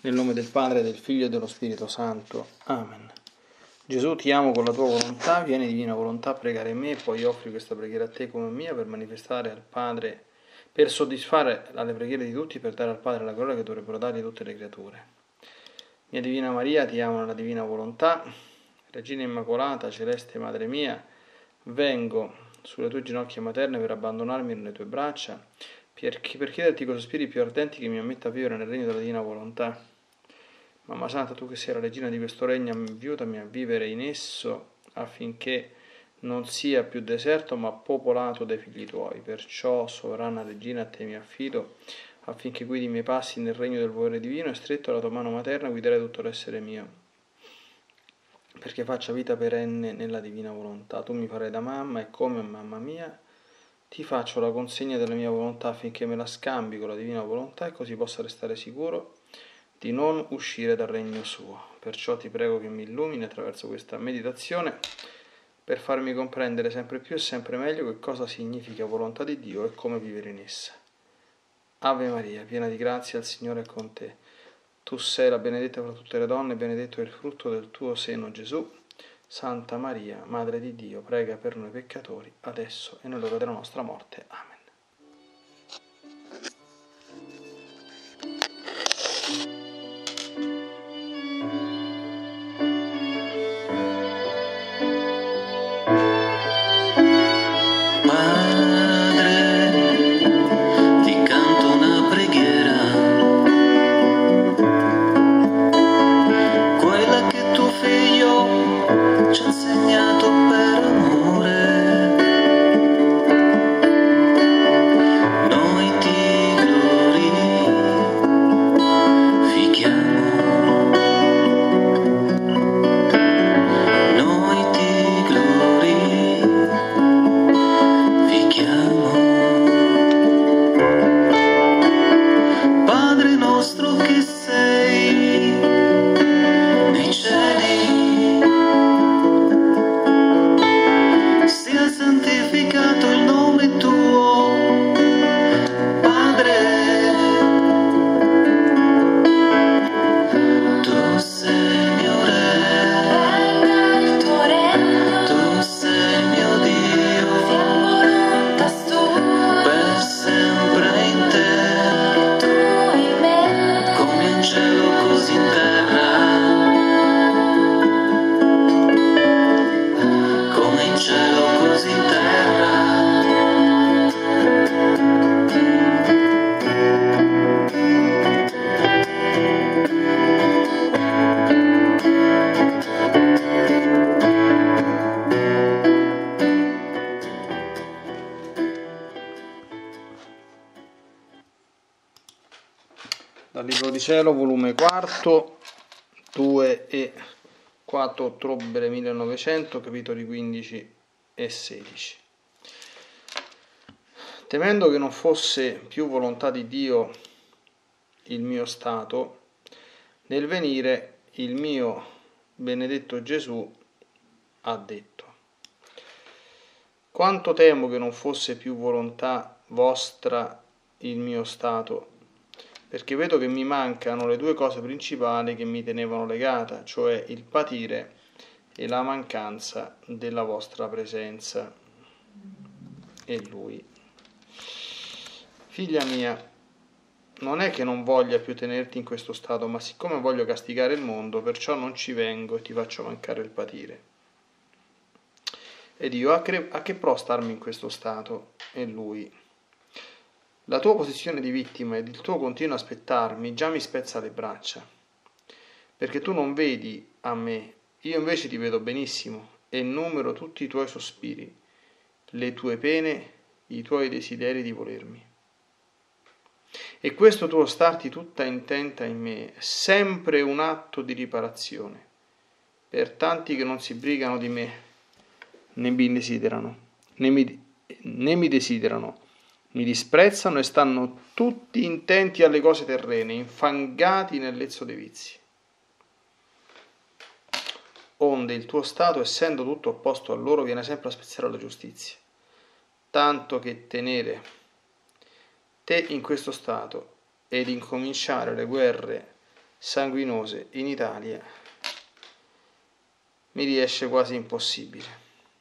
Nel nome del Padre, del Figlio e dello Spirito Santo. Amen. Gesù, ti amo con la tua volontà, vieni divina volontà a pregare in me, e poi offri questa preghiera a te come mia per manifestare al Padre, per soddisfare alle preghiere di tutti, per dare al Padre la gloria che dovrebbero dargli tutte le creature. Mia Divina Maria, ti amo nella divina volontà, Regina Immacolata, Celeste Madre mia, vengo sulle tue ginocchia materne per abbandonarmi nelle tue braccia, per chiederti con sospiri più ardenti che mi ammetta a vivere nel regno della divina volontà. Mamma Santa, tu che sei la regina di questo regno, aiutami a vivere in esso affinché non sia più deserto ma popolato dai figli tuoi. Perciò, sovrana regina, a te mi affido, affinché guidi i miei passi nel regno del volere divino e stretto alla tua mano materna guiderai tutto l'essere mio, perché faccia vita perenne nella divina volontà. Tu mi farai da mamma e come mamma mia ti faccio la consegna della mia volontà affinché me la scambi con la divina volontà e così possa restare sicuro di non uscire dal regno suo. Perciò ti prego che mi illumini attraverso questa meditazione per farmi comprendere sempre più e sempre meglio che cosa significa volontà di Dio e come vivere in essa. Ave Maria, piena di grazia, il Signore è con te. Tu sei la benedetta fra tutte le donne, benedetto è il frutto del tuo seno, Gesù. Santa Maria, Madre di Dio, prega per noi peccatori, adesso e nell'ora della nostra morte. Amen. Dal Libro di Cielo, volume 4, 2 e 4 ottobre 1900, capitoli 15 e 16. Temendo che non fosse più volontà di Dio il mio stato, nel venire il mio benedetto Gesù ha detto: quanto temo che non fosse più volontà vostra il mio stato, perché vedo che mi mancano le due cose principali che mi tenevano legata, cioè il patire e la mancanza della vostra presenza. E lui: figlia mia, non è che non voglia più tenerti in questo stato, ma siccome voglio castigare il mondo, perciò non ci vengo e ti faccio mancare il patire. Ed io: a che pro starmi in questo stato? E lui: la tua posizione di vittima ed il tuo continuo aspettarmi già mi spezza le braccia, perché tu non vedi a me, io invece ti vedo benissimo e numero tutti i tuoi sospiri, le tue pene, i tuoi desideri di volermi. E questo tuo starti tutta intenta in me è sempre un atto di riparazione per tanti che non si brigano di me, né mi desiderano, mi disprezzano e stanno tutti intenti alle cose terrene, infangati nel lezzo dei vizi. Onde il tuo stato, essendo tutto opposto a loro, viene sempre a spezzare la giustizia, tanto che tenere te in questo stato ed incominciare le guerre sanguinose in Italia mi riesce quasi impossibile.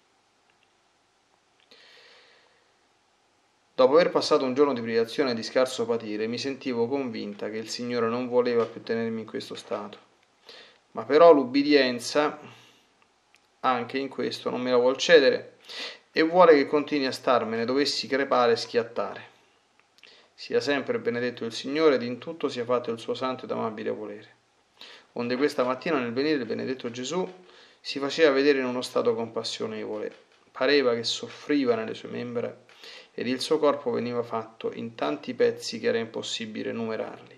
Dopo aver passato un giorno di privazione e di scarso patire, mi sentivo convinta che il Signore non voleva più tenermi in questo stato. Ma però l'ubbidienza anche in questo non me la vuol cedere e vuole che continui a starmene, dovessi crepare e schiattare. Sia sempre benedetto il Signore ed in tutto sia fatto il suo santo ed amabile volere. Onde questa mattina nel venire il benedetto Gesù si faceva vedere in uno stato compassionevole, pareva che soffriva nelle sue membra ed il suo corpo veniva fatto in tanti pezzi che era impossibile numerarli.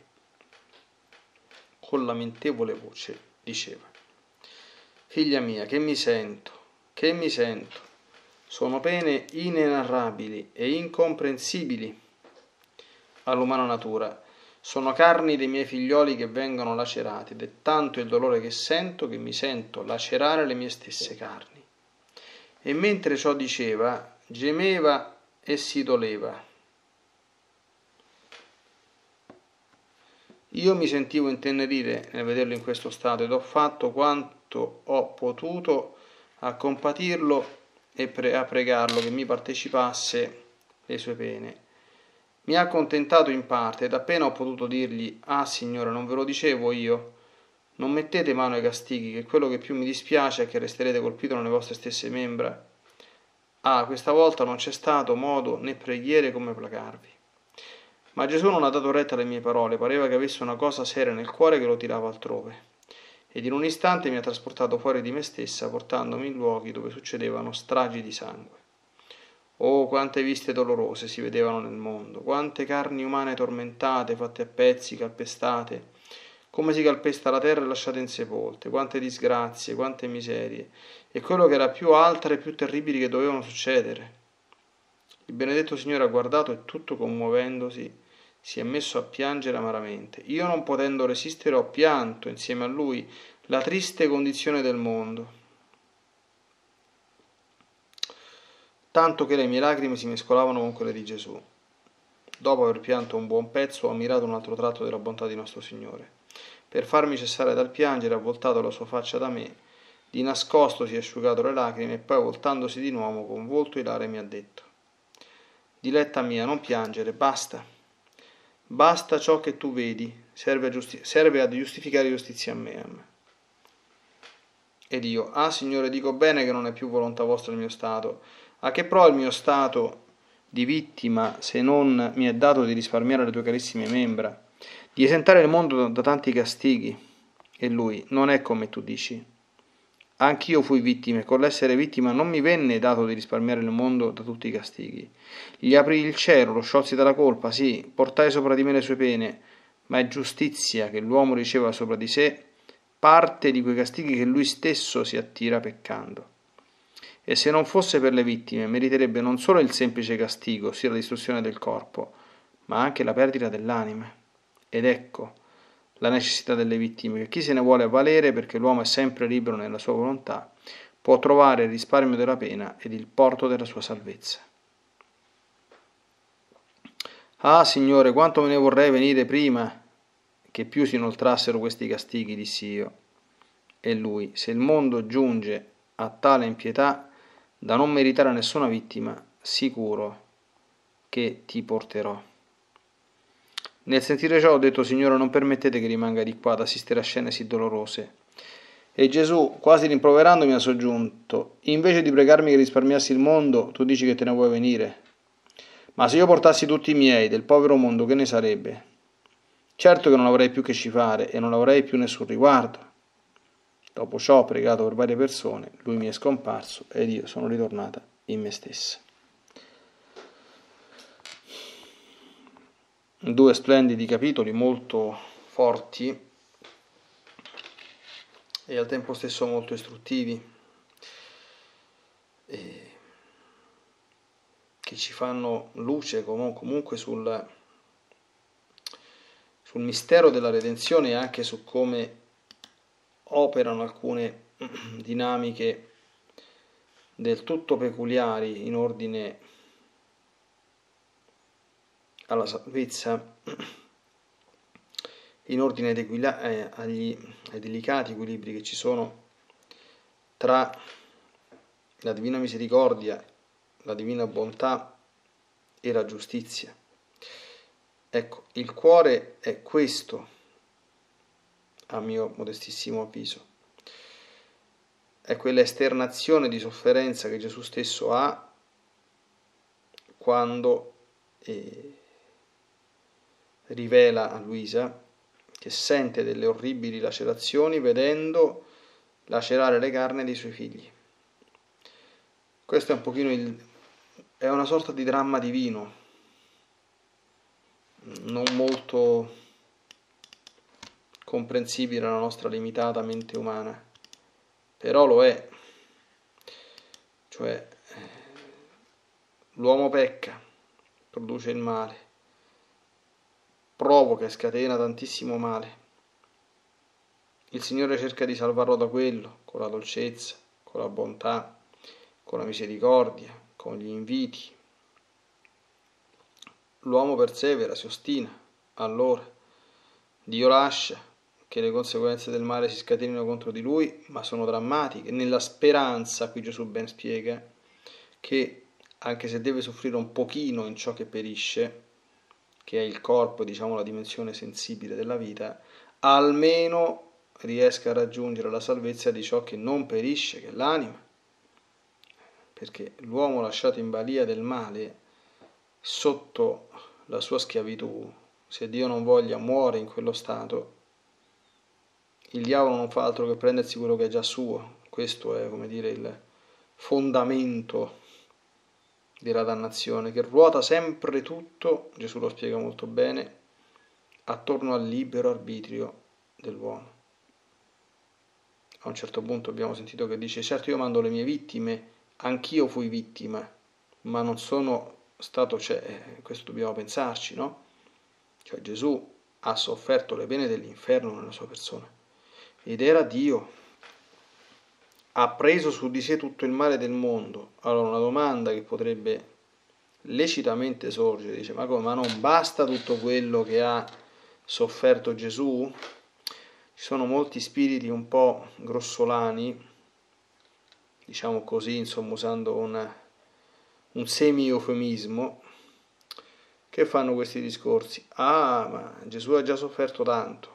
Con lamentevole voce diceva: figlia mia, che mi sento, sono pene inenarrabili e incomprensibili all'umana natura, sono carni dei miei figlioli che vengono lacerati, ed è tanto il dolore che mi sento lacerare le mie stesse carni. E mentre ciò diceva, gemeva e si doleva. Io mi sentivo intenerire nel vederlo in questo stato ed ho fatto quanto ho potuto a compatirlo e a pregarlo che mi partecipasse le sue pene. Mi ha accontentato in parte ed appena ho potuto dirgli: ah Signore, non ve lo dicevo io? Non mettete mano ai castighi, che quello che più mi dispiace è che resterete colpito nelle vostre stesse membra. Ah, questa volta non c'è stato modo né preghiere come placarvi. Ma Gesù non ha dato retta alle mie parole, pareva che avesse una cosa seria nel cuore che lo tirava altrove. Ed in un istante mi ha trasportato fuori di me stessa, portandomi in luoghi dove succedevano stragi di sangue. Oh, quante viste dolorose si vedevano nel mondo, quante carni umane tormentate, fatte a pezzi, calpestate, come si calpesta la terra e lasciate insepolte, quante disgrazie, quante miserie, e quello che era più altre e più terribili che dovevano succedere. Il benedetto Signore ha guardato e tutto commuovendosi si è messo a piangere amaramente. Io, non potendo resistere, ho pianto insieme a lui la triste condizione del mondo, tanto che le mie lacrime si mescolavano con quelle di Gesù. Dopo aver pianto un buon pezzo, ho ammirato un altro tratto della bontà di nostro Signore. Per farmi cessare dal piangere, ha voltato la sua faccia da me, di nascosto si è asciugato le lacrime e poi, voltandosi di nuovo con volto ilare, mi ha detto: diletta mia, non piangere, basta. Basta ciò che tu vedi, serve a giustificare giustizia a me. Ed io: ah Signore, dico bene che non è più volontà vostra il mio stato. A che prova il mio stato di vittima se non mi è dato di risparmiare le tue carissime membra, di esentare il mondo da tanti castighi? E lui: non è come tu dici. Anch'io fui vittima e con l'essere vittima non mi venne dato di risparmiare il mondo da tutti i castighi. Gli aprì il cielo, lo sciolsi dalla colpa, sì, portai sopra di me le sue pene, ma è giustizia che l'uomo riceva sopra di sé parte di quei castighi che lui stesso si attira peccando. E se non fosse per le vittime, meriterebbe non solo il semplice castigo, ossia la distruzione del corpo, ma anche la perdita dell'anima. Ed ecco la necessità delle vittime, che chi se ne vuole avvalere, perché l'uomo è sempre libero nella sua volontà, può trovare il risparmio della pena ed il porto della sua salvezza. Ah, Signore, quanto me ne vorrei venire prima che più si inoltrassero questi castighi, dissi io. E lui: se il mondo giunge a tale impietà da non meritare nessuna vittima, sicuro che ti porterò. Nel sentire ciò ho detto: Signore, non permettete che rimanga di qua ad assistere a scene sì dolorose. E Gesù, quasi rimproverandomi, ha soggiunto: invece di pregarmi che risparmiassi il mondo, tu dici che te ne vuoi venire. Ma se io portassi tutti i miei del povero mondo, che ne sarebbe? Certo che non avrei più che ci fare e non avrei più nessun riguardo. Dopo ciò ho pregato per varie persone, lui mi è scomparso ed io sono ritornata in me stessa. 2 splendidi capitoli molto forti e al tempo stesso molto istruttivi, che ci fanno luce comunque sul mistero della redenzione e anche su come operano alcune dinamiche del tutto peculiari in ordine alla salvezza in ordine ai delicati equilibri che ci sono tra la divina misericordia, la divina bontà e la giustizia. Ecco, il cuore è questo, a mio modestissimo avviso. È quella esternazione di sofferenza che Gesù stesso ha quando rivela a Luisa che sente delle orribili lacerazioni vedendo lacerare le carni dei suoi figli. Questo è un pochino è una sorta di dramma divino, non molto comprensibile alla nostra limitata mente umana, però lo è. Cioè, l'uomo pecca, produce il male, provoca e scatena tantissimo male. Il Signore cerca di salvarlo da quello, con la dolcezza, con la bontà, con la misericordia, con gli inviti. L'uomo persevera, si ostina, allora Dio lascia che le conseguenze del male si scatenino contro di lui, ma sono drammatiche, nella speranza, qui Gesù ben spiega, che anche se deve soffrire un pochino in ciò che perisce, che è il corpo, diciamo la dimensione sensibile della vita, almeno riesca a raggiungere la salvezza di ciò che non perisce, che è l'anima. Perché l'uomo lasciato in balia del male, sotto la sua schiavitù, se Dio non voglia, muore in quello stato, il diavolo non fa altro che prendersi quello che è già suo. Questo è, come dire, il fondamento della dannazione, che ruota sempre tutto, Gesù lo spiega molto bene, attorno al libero arbitrio dell'uomo. A un certo punto abbiamo sentito che dice: certo, io mando le mie vittime, anch'io fui vittima, ma non sono stato, questo dobbiamo pensarci, no? Cioè Gesù ha sofferto le pene dell'inferno nella sua persona ed era Dio, ha preso su di sé tutto il male del mondo. Allora una domanda che potrebbe lecitamente sorgere, dice: ma come, ma non basta tutto quello che ha sofferto Gesù? Ci sono molti spiriti un po' grossolani, diciamo così, insomma, usando un semi-eufemismo, che fanno questi discorsi. Ah, ma Gesù ha già sofferto tanto,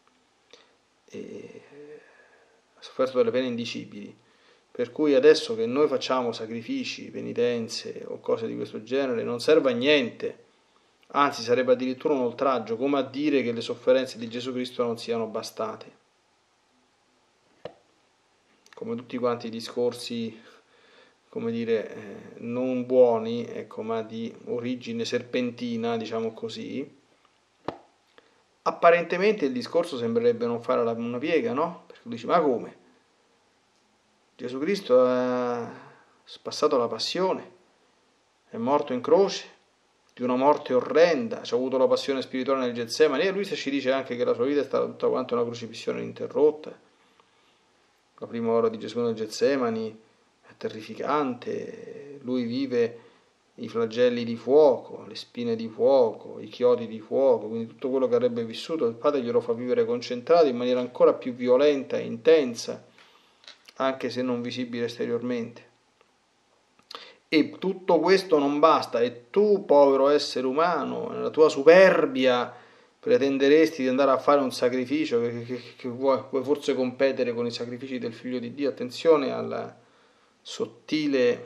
ha sofferto delle pene indicibili, per cui adesso che noi facciamo sacrifici, penitenze o cose di questo genere non serve a niente, anzi sarebbe addirittura un oltraggio, come a dire che le sofferenze di Gesù Cristo non siano bastate. Come tutti quanti i discorsi, come dire, non buoni, ecco, ma di origine serpentina, diciamo così, apparentemente il discorso sembrerebbe non fare una piega, no? Perché dici: ma come? Gesù Cristo ha passato la passione, è morto in croce, di una morte orrenda, ci ha avuto la passione spirituale nel Getsemani, e lui ci dice anche che la sua vita è stata tutta quanto una crocifissione ininterrotta. La prima ora di Gesù nel Getsemani è terrificante, lui vive i flagelli di fuoco, le spine di fuoco, i chiodi di fuoco, quindi tutto quello che avrebbe vissuto il Padre glielo fa vivere concentrato in maniera ancora più violenta e intensa, anche se non visibile esteriormente. E tutto questo non basta, e tu, povero essere umano, nella tua superbia pretenderesti di andare a fare un sacrificio che vuoi forse competere con i sacrifici del Figlio di Dio. Attenzione alla sottile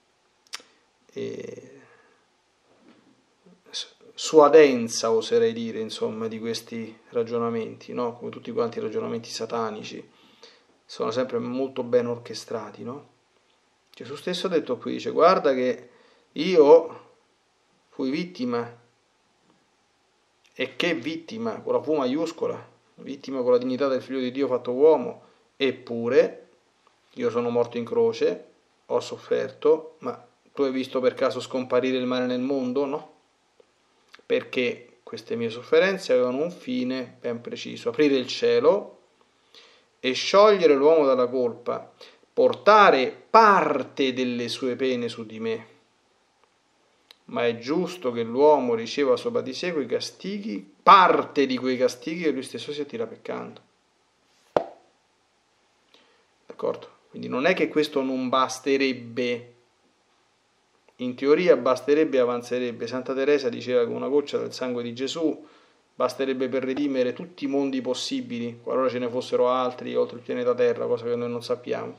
suadenza, oserei dire, insomma, di questi ragionamenti, no? Come tutti quanti i ragionamenti satanici, sono sempre molto ben orchestrati, no? Gesù stesso ha detto qui, dice: guarda che io fui vittima, e che vittima, con la V maiuscola, vittima con la dignità del Figlio di Dio fatto uomo, eppure io sono morto in croce, ho sofferto, ma tu hai visto per caso scomparire il male nel mondo? No, perché queste mie sofferenze avevano un fine ben preciso: aprire il cielo e sciogliere l'uomo dalla colpa, portare parte delle sue pene su di me. ma è giusto che l'uomo riceva sopra di sé quei castighi, parte di quei castighi che lui stesso si attira peccando. D'accordo? Quindi non è che questo non basterebbe, in teoria basterebbe e avanzerebbe. Santa Teresa diceva che una goccia del sangue di Gesù basterebbe per redimere tutti i mondi possibili, qualora ce ne fossero altri oltre il pianeta Terra, cosa che noi non sappiamo.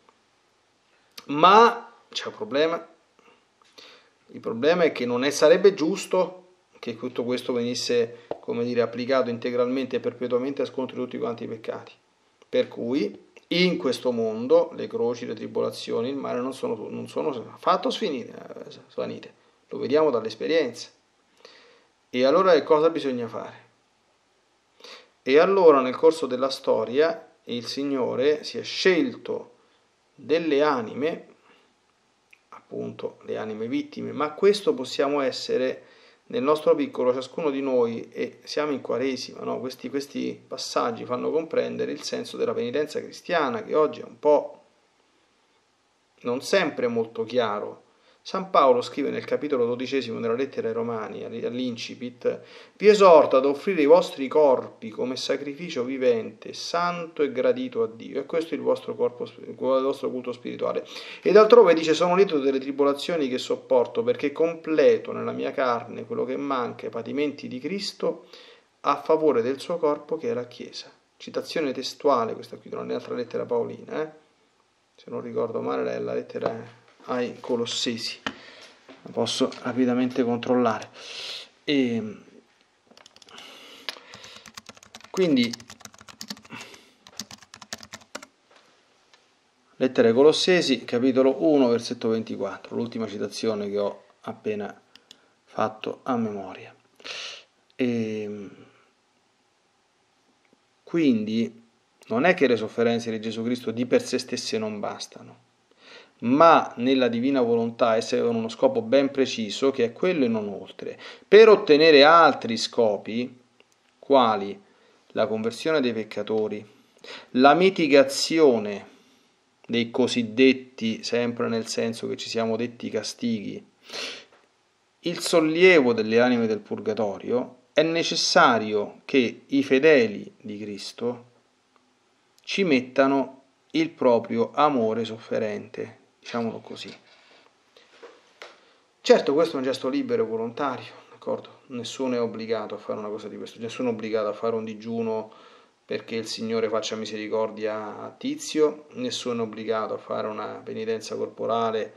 Ma c'è un problema. Il problema è che non sarebbe giusto che tutto questo venisse, come dire, applicato integralmente e perpetuamente a scontro di tutti quanti i peccati. Per cui in questo mondo le croci, le tribolazioni, il male non sono affatto svanite. Lo vediamo dall'esperienza. E allora che cosa bisogna fare? E allora nel corso della storia il Signore si è scelto delle anime, appunto le anime vittime, ma questo possiamo essere nel nostro piccolo ciascuno di noi, e siamo in Quaresima, no? Questi passaggi fanno comprendere il senso della penitenza cristiana, che oggi è un po' non sempre molto chiaro. San Paolo scrive nel capitolo 12 della lettera ai Romani, all'incipit: vi esorto ad offrire i vostri corpi come sacrificio vivente, santo e gradito a Dio, e questo è il vostro culto spirituale. E d'altrove dice: sono lieto delle tribolazioni che sopporto, perché completo nella mia carne quello che manca ai patimenti di Cristo a favore del suo corpo, che è la Chiesa. Citazione testuale, questa qui non è un'altra lettera paolina, se non ricordo male è la lettera ai Colossesi, la posso rapidamente controllare. E quindi lettera ai Colossesi, capitolo 1, versetto 24, l'ultima citazione che ho appena fatto a memoria. E quindi non è che le sofferenze di Gesù Cristo di per sé stesse non bastano, ma nella divina volontà esse avevano uno scopo ben preciso, che è quello e non oltre, per ottenere altri scopi, quali la conversione dei peccatori, la mitigazione dei cosiddetti, sempre nel senso che ci siamo detti, castighi, il sollievo delle anime del purgatorio. È necessario che i fedeli di Cristo ci mettano il proprio amore sofferente, diciamolo così. Certo, questo è un gesto libero e volontario, d'accordo? Nessuno è obbligato a fare una cosa di questo, nessuno è obbligato a fare un digiuno perché il Signore faccia misericordia a Tizio, nessuno è obbligato a fare una penitenza corporale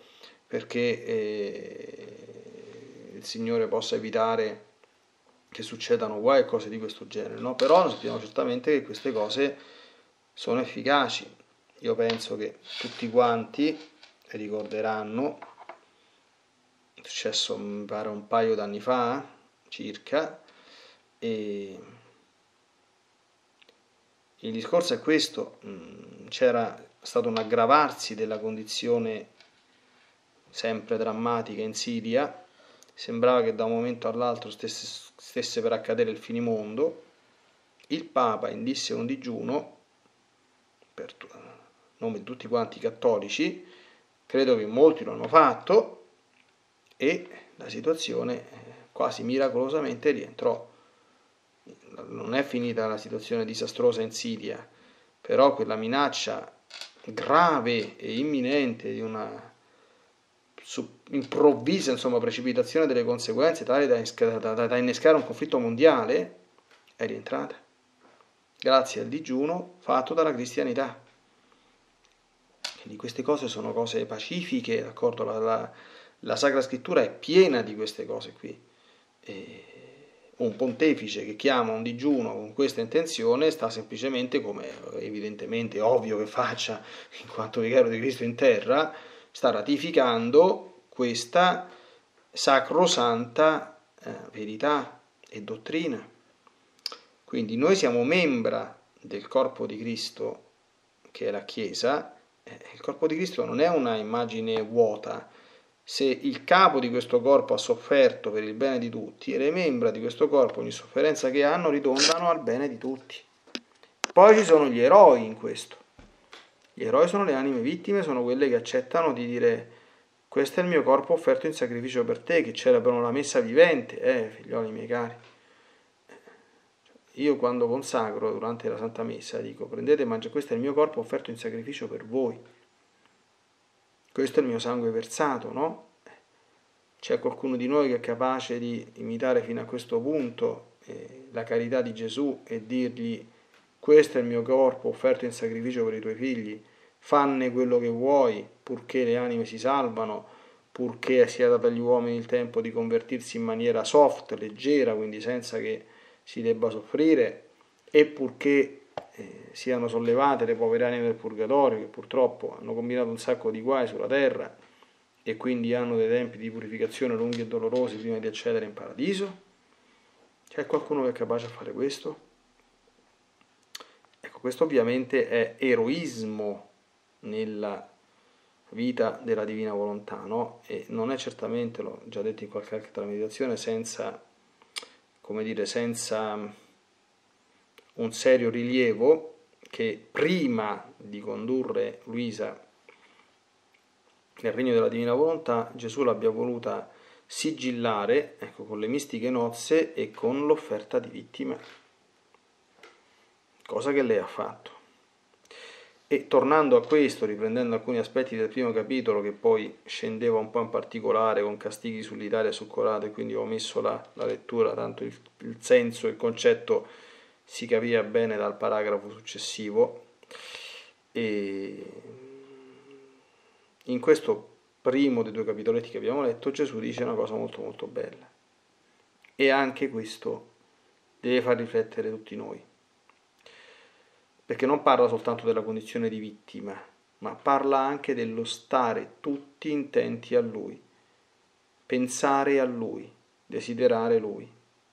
perché il Signore possa evitare che succedano guai e cose di questo genere, no? Però sappiamo certamente che queste cose sono efficaci. Io penso che tutti quanti ricorderanno, è successo mi pare un paio d'anni fa circa, e il discorso è questo: c'era stato un aggravarsi della condizione sempre drammatica in Siria, sembrava che da un momento all'altro stesse per accadere il finimondo. Il Papa indisse un digiuno per nome di tutti quanti i cattolici, credo che molti lo hanno fatto, e la situazione quasi miracolosamente rientrò. Non è finita la situazione disastrosa in Siria, però quella minaccia grave e imminente di una improvvisa, precipitazione delle conseguenze tale da innescare un conflitto mondiale è rientrata, grazie al digiuno fatto dalla cristianità. Quindi queste cose sono cose pacifiche, d'accordo? La Sacra Scrittura è piena di queste cose qui. Un pontefice che chiama un digiuno con questa intenzione sta semplicemente, come evidentemente è ovvio che faccia in quanto vicario di Cristo in terra, sta ratificando questa sacrosanta verità e dottrina. Quindi noi siamo membra del corpo di Cristo, che è la Chiesa. Il corpo di Cristo non è una immagine vuota. Se il capo di questo corpo ha sofferto per il bene di tutti, e le membra di questo corpo, ogni sofferenza che hanno, ridondano al bene di tutti. Poi ci sono gli eroi in questo. Gli eroi sono le anime vittime, sono quelle che accettano di dire questo è il mio corpo offerto in sacrificio per te, che celebrano la messa vivente, figlioli miei cari. Io quando consacro durante la Santa Messa dico prendete e mangiate, questo è il mio corpo offerto in sacrificio per voi. Questo è il mio sangue versato, no? C'è qualcuno di noi che è capace di imitare fino a questo punto la carità di Gesù e dirgli questo è il mio corpo offerto in sacrificio per i tuoi figli, fanne quello che vuoi, purché le anime si salvano, purché sia dato agli uomini il tempo di convertirsi in maniera soft, leggera, quindi senza che si debba soffrire, e purché siano sollevate le povere anime del purgatorio che purtroppo hanno combinato un sacco di guai sulla terra e quindi hanno dei tempi di purificazione lunghi e dolorosi prima di accedere in paradiso. C'è qualcuno che è capace a fare questo? Ecco, questo ovviamente è eroismo nella vita della divina volontà, no? E non è certamente, l'ho già detto in qualche altra meditazione, senza un serio rilievo che prima di condurre Luisa nel regno della divina volontà Gesù l'abbia voluta sigillare, ecco, con le mistiche nozze e con l'offerta di vittime, cosa che lei ha fatto. E tornando a questo, riprendendo alcuni aspetti del primo capitolo che poi scendeva un po' in particolare con castighi sull'Italia e su Corrado, e quindi ho omesso la lettura, tanto il senso, il concetto si capiva bene dal paragrafo successivo. E in questo primo dei due capitoletti che abbiamo letto Gesù dice una cosa molto molto bella, e anche questo deve far riflettere tutti noi, perché non parla soltanto della condizione di vittima, ma parla anche dello stare tutti intenti a Lui, pensare a Lui, desiderare Lui.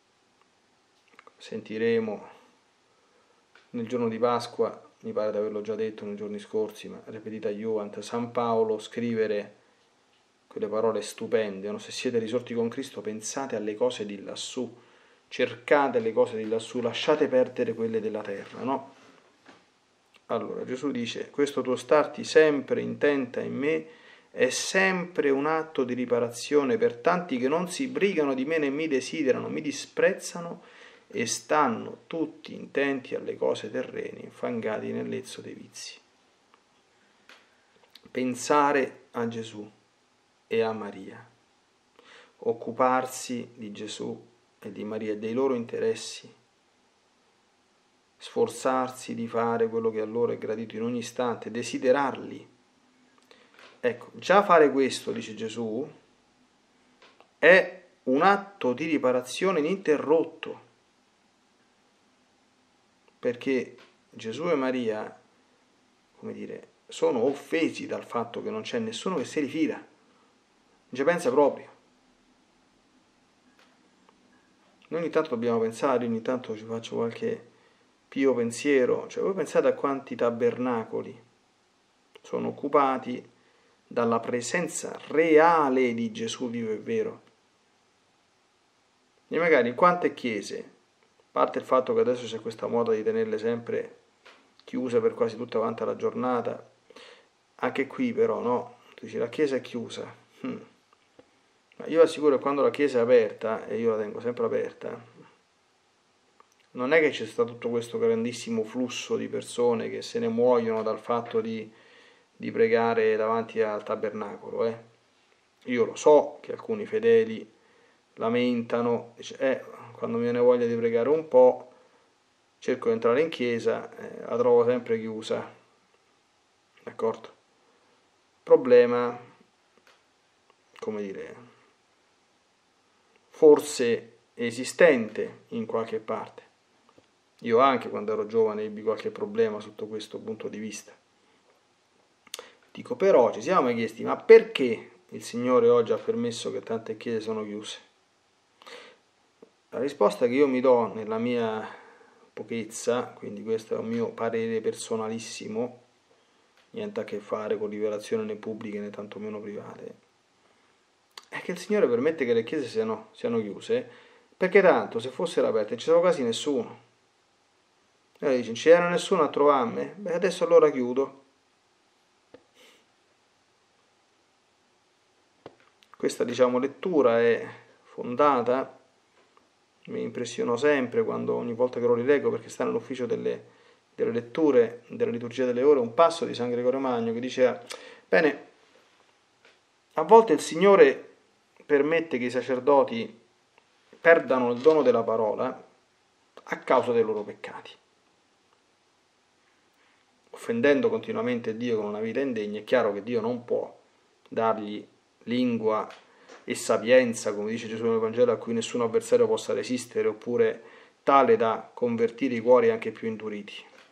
Sentiremo nel giorno di Pasqua, mi pare di averlo già detto nei giorni scorsi, ma ripetita iuvant, San Paolo scrivere quelle parole stupende, no? Se siete risorti con Cristo pensate alle cose di lassù, cercate le cose di lassù, lasciate perdere quelle della terra, no? Allora Gesù dice, questo tuo starti sempre intenta in me è sempre un atto di riparazione per tanti che non si brigano di me né mi desiderano, mi disprezzano e stanno tutti intenti alle cose terrene, infangati nel lezzo dei vizi. Pensare a Gesù e a Maria, occuparsi di Gesù e di Maria e dei loro interessi, sforzarsi di fare quello che a loro è gradito in ogni istante, desiderarli. Ecco, già fare questo, dice Gesù, è un atto di riparazione ininterrotto, perché Gesù e Maria, come dire, sono offesi dal fatto che non c'è nessuno che si rifida, non ci pensa proprio. Noi ogni tanto dobbiamo pensare, ogni tanto ci faccio qualche pio pensiero, cioè voi pensate a quanti tabernacoli sono occupati dalla presenza reale di Gesù vivo e vero. E magari in quante chiese, a parte il fatto che adesso c'è questa moda di tenerle sempre chiuse per quasi tutta quanta la giornata, anche qui però no, tu dici la chiesa è chiusa, ma io assicuro che quando la chiesa è aperta, e io la tengo sempre aperta, non è che c'è stato tutto questo grandissimo flusso di persone che se ne muoiono dal fatto di pregare davanti al tabernacolo. Io lo so che alcuni fedeli lamentano, dice, quando mi viene voglia di pregare un po', cerco di entrare in chiesa, la trovo sempre chiusa. D'accordo? Problema, come dire, forse esistente in qualche parte. Io anche quando ero giovane ebbi qualche problema sotto questo punto di vista. Dico, però ci siamo mai chiesti, ma perché il Signore oggi ha permesso che tante chiese sono chiuse? La risposta che io mi do nella mia pochezza, quindi questo è un mio parere personalissimo, niente a che fare con rivelazioni né pubbliche né tantomeno private, è che il Signore permette che le chiese siano chiuse, perché tanto se fossero aperte non ci sarebbe quasi nessuno. E lei dice, non c'era nessuno a trovarmi? Beh, adesso allora chiudo. Questa, diciamo, lettura è fondata, mi impressiono sempre quando ogni volta che lo rileggo, perché sta nell'ufficio delle letture della liturgia delle ore, un passo di San Gregorio Magno che diceva: bene, a volte il Signore permette che i sacerdoti perdano il dono della parola a causa dei loro peccati, offendendo continuamente Dio con una vita indegna. È chiaro che Dio non può dargli lingua e sapienza, come dice Gesù nel Vangelo, a cui nessun avversario possa resistere, oppure tale da convertire i cuori anche più induriti.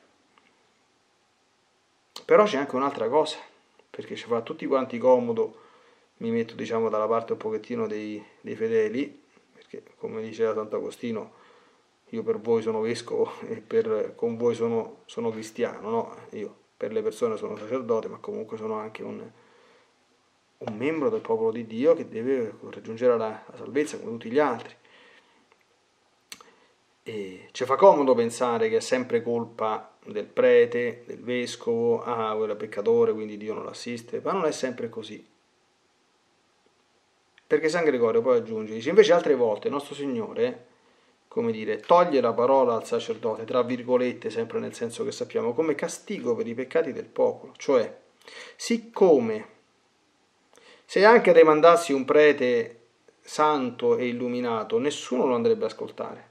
Però c'è anche un'altra cosa, perché ci fa tutti quanti comodo, mi metto, diciamo, dalla parte un pochettino dei fedeli, perché come diceva Sant'Agostino, io per voi sono vescovo e con voi sono cristiano, no? Io per le persone sono sacerdote, ma comunque sono anche un membro del popolo di Dio che deve raggiungere la salvezza come tutti gli altri. E ci fa comodo pensare che è sempre colpa del prete, del vescovo, quello è peccatore, quindi Dio non l'assiste, ma non è sempre così. Perché San Gregorio poi aggiunge, dice, invece altre volte il nostro Signore, come dire, toglie la parola al sacerdote, tra virgolette, sempre nel senso che sappiamo, come castigo per i peccati del popolo. Cioè, siccome se anche demandassi un prete santo e illuminato, nessuno lo andrebbe ad ascoltare.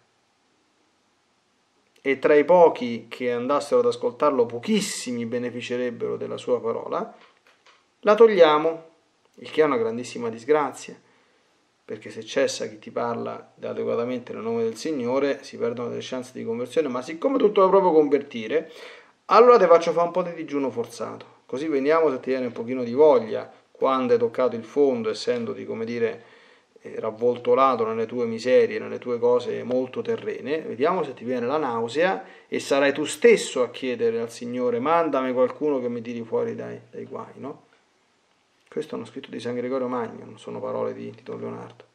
E tra i pochi che andassero ad ascoltarlo, pochissimi beneficerebbero della sua parola, la togliamo, il che è una grandissima disgrazia, perché se cessa chi ti parla adeguatamente nel nome del Signore, si perdono delle chance di conversione, ma siccome tu te lo proprio convertire, allora ti faccio fare un po' di digiuno forzato, così vediamo se ti viene un pochino di voglia, quando hai toccato il fondo, essendoti, come dire, ravvoltolato nelle tue miserie, nelle tue cose molto terrene, vediamo se ti viene la nausea e sarai tu stesso a chiedere al Signore: mandami qualcuno che mi tiri fuori dai guai, no? Questo è uno scritto di San Gregorio Magno, non sono parole di Don Leonardo.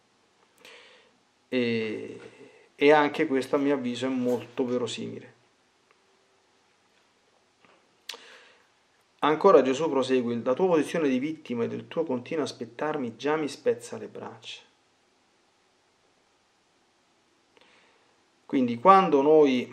E anche questo, a mio avviso, è molto verosimile. Ancora Gesù prosegue: la tua posizione di vittima e del tuo continuo aspettarmi già mi spezza le braccia. Quindi quando noi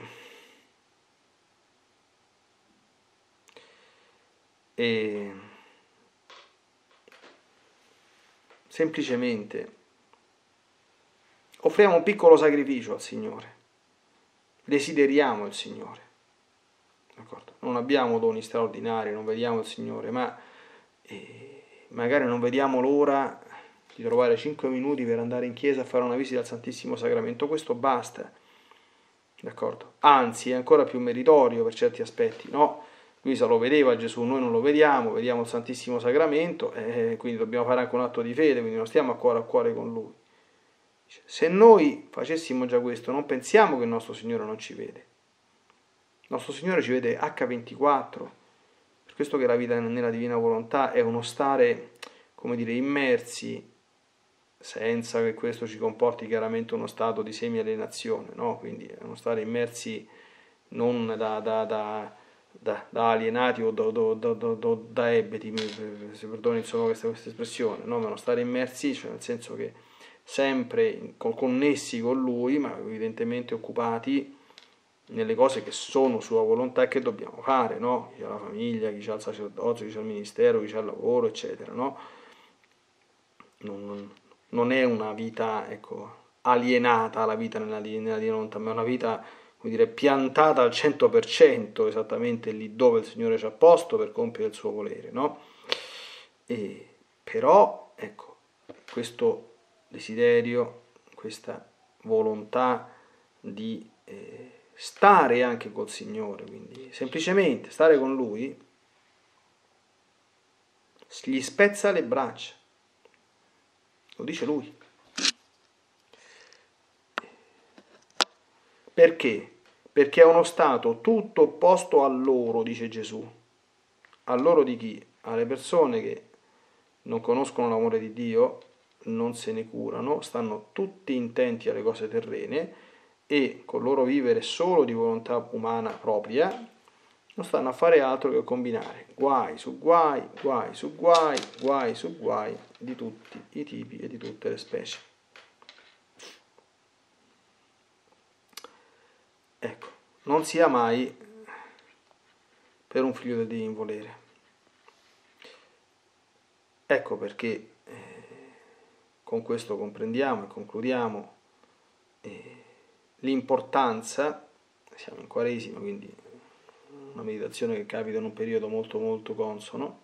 semplicemente offriamo un piccolo sacrificio al Signore, desideriamo il Signore, d'accordo? Non abbiamo doni straordinari, non vediamo il Signore, ma magari non vediamo l'ora di trovare 5 minuti per andare in chiesa a fare una visita al Santissimo Sacramento. Questo basta, d'accordo? Anzi, è ancora più meritorio per certi aspetti, no? Luisa lo vedeva Gesù, noi non lo vediamo il Santissimo Sacramento, quindi dobbiamo fare anche un atto di fede, quindi non stiamo a cuore con Lui. Se noi facessimo già questo, non pensiamo che il nostro Signore non ci vede. Il nostro Signore ci vede H24, per questo che la vita nella Divina Volontà è uno stare, come dire, immersi, senza che questo ci comporti chiaramente uno stato di semi-alienazione, no? Quindi è uno stare immersi non da alienati o da ebeti, se perdoni insomma questa espressione, no? Ma uno stare immersi, cioè nel senso che sempre connessi con Lui, ma evidentemente occupati nelle cose che sono sua volontà e che dobbiamo fare, no? Chi ha la famiglia, chi ha il sacerdozio, chi ha il ministero, chi ha il lavoro, eccetera, no? Non è una vita, ecco, alienata la vita nella volontà, ma è una vita, come dire, piantata al 100%, esattamente lì dove il Signore ci ha posto per compiere il suo volere, no? Però, ecco, questo desiderio, questa volontà di stare anche col Signore, quindi semplicemente stare con Lui, gli spezza le braccia, lo dice Lui. Perché? Perché è uno stato tutto opposto a loro, dice Gesù. A loro di chi? Alle persone che non conoscono l'amore di Dio, non se ne curano, stanno tutti intenti alle cose terrene e col loro vivere solo di volontà umana propria non stanno a fare altro che combinare guai su guai, guai su guai, guai su guai, di tutti i tipi e di tutte le specie. Ecco, non sia mai per un figlio del divin volere. Ecco perché con questo comprendiamo e concludiamo l'importanza, siamo in Quaresima, quindi una meditazione che capita in un periodo molto molto consono,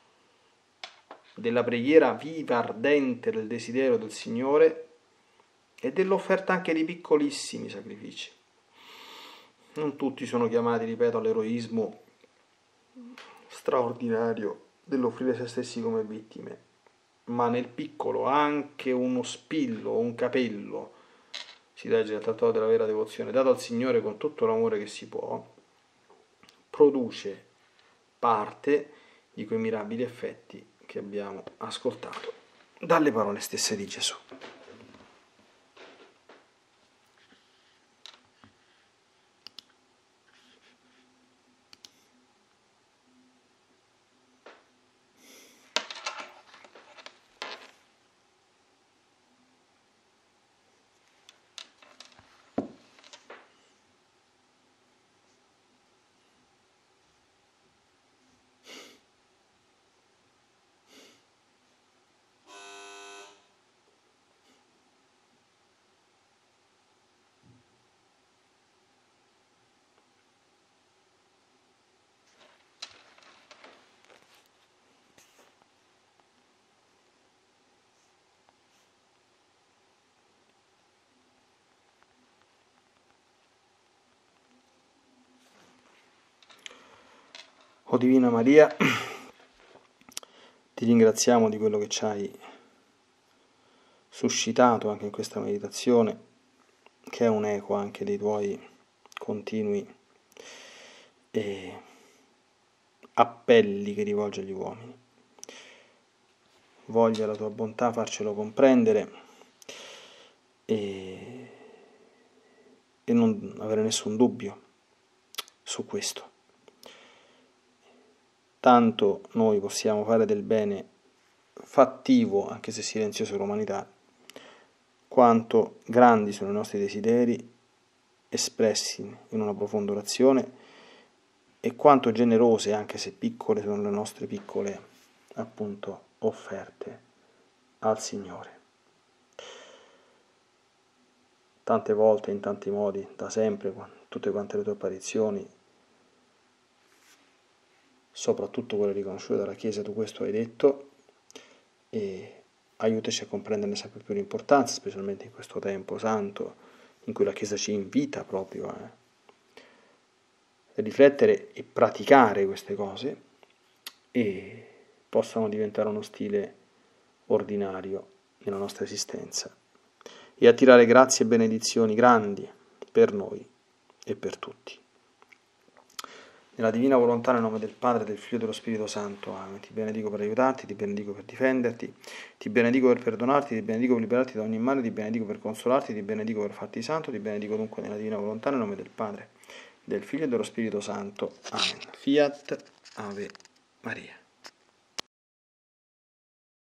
della preghiera viva, ardente del desiderio del Signore e dell'offerta anche di piccolissimi sacrifici. Non tutti sono chiamati, ripeto, all'eroismo straordinario dell'offrire se stessi come vittime, ma nel piccolo anche uno spillo o un capello, si legge nel Trattato della vera devozione, dato al Signore con tutto l'amore che si può, produce parte di quei mirabili effetti che abbiamo ascoltato dalle parole stesse di Gesù. O Divina Maria, ti ringraziamo di quello che ci hai suscitato anche in questa meditazione, che è un eco anche dei tuoi continui appelli che rivolgi agli uomini. Voglia la tua bontà farcelo comprendere e non avere nessun dubbio su questo. Tanto noi possiamo fare del bene fattivo, anche se silenzioso, all'umanità, quanto grandi sono i nostri desideri espressi in una profonda orazione e quanto generose, anche se piccole, sono le nostre piccole, appunto, offerte al Signore. Tante volte, in tanti modi, da sempre, tutte quante le tue apparizioni, soprattutto quelle riconosciute dalla Chiesa, tu questo hai detto, e aiutaci a comprenderne sempre più l'importanza, specialmente in questo tempo santo, in cui la Chiesa ci invita proprio a riflettere e praticare queste cose, e possano diventare uno stile ordinario nella nostra esistenza, e attirare grazie e benedizioni grandi per noi e per tutti. Nella divina volontà, nel nome del Padre, del Figlio e dello Spirito Santo. Amen. Ti benedico per aiutarti, ti benedico per difenderti, ti benedico per perdonarti, ti benedico per liberarti da ogni male, ti benedico per consolarti, ti benedico per farti santo, ti benedico dunque nella divina volontà, nel nome del Padre, del Figlio e dello Spirito Santo. Amen. Fiat Ave Maria.